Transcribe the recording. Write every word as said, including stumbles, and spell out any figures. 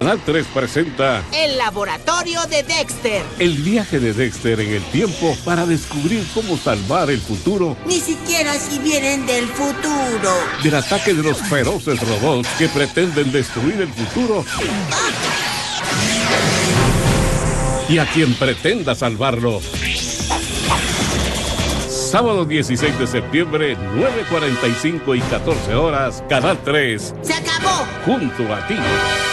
Canal tres presenta El Laboratorio de Dexter. el viaje de Dexter en el tiempo para descubrir cómo salvar el futuro. Ni siquiera si vienen del futuro. Del ataque de los feroces robots que pretenden destruir el futuro. Y a quien pretenda salvarlo. Sábado dieciséis de septiembre, nueve cuarenta y cinco y catorce horas, Canal tres. ¡Se acabó! Junto a ti.